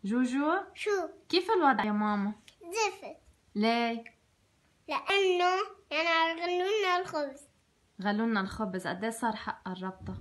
جوجو شو؟ كيف الوضع يا ماما؟ زفت. ليه؟ لأنه يعني غلونا الخبز. غلولنا الخبز. قد ايه صار حق الربطة؟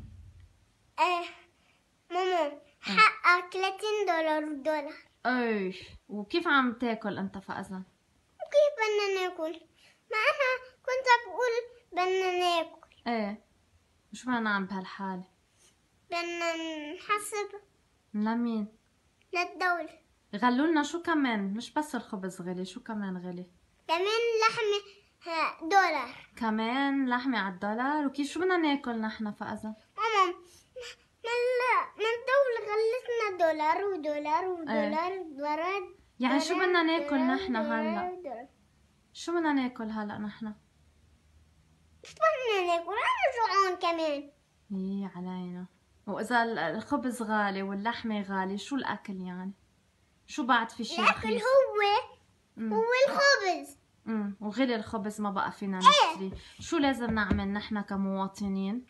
ماما حقها $30. ايش وكيف عم تاكل انت فأذن؟ وكيف بدنا ناكل؟ ما أنا كنت بقول بدنا ناكل. ايه وشو بدنا نعمل بهالحالة؟ بدنا نحسب لمين؟ للدولة. غلولنا شو كمان؟ مش بس الخبز غلي، شو كمان غلي؟ كمان لحمة $1. كمان لحمة على $1؟ وكيف شو بدنا ناكل نحن فأذن؟ ماما ما الدولة غلتنا $1 ودولار ودولار ودولار. يعني شو بدنا ناكل نحن هلا؟ دولار. شو بدنا ناكل هلا نحن؟ شو بدنا ناكل؟ أنا جوعان كمان. ايه علينا. وإذا الخبز غالي واللحمة غالي شو الأكل يعني؟ شو بعد في شي الأكل رخيص؟ هو الخبز. وغلي الخبز ما بقى فينا نشتري. شو لازم نعمل نحن كمواطنين؟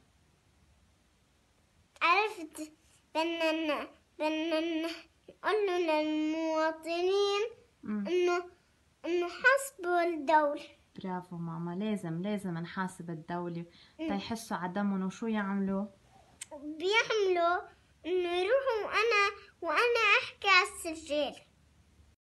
عرفت، بدنا نقول للمواطنين انه حسبوا الدولة. برافو ماما، لازم نحاسب الدولة تيحسوا على دمهم. وشو يعملوا؟ بيعملوا انه يروحوا وانا احكي على السجل.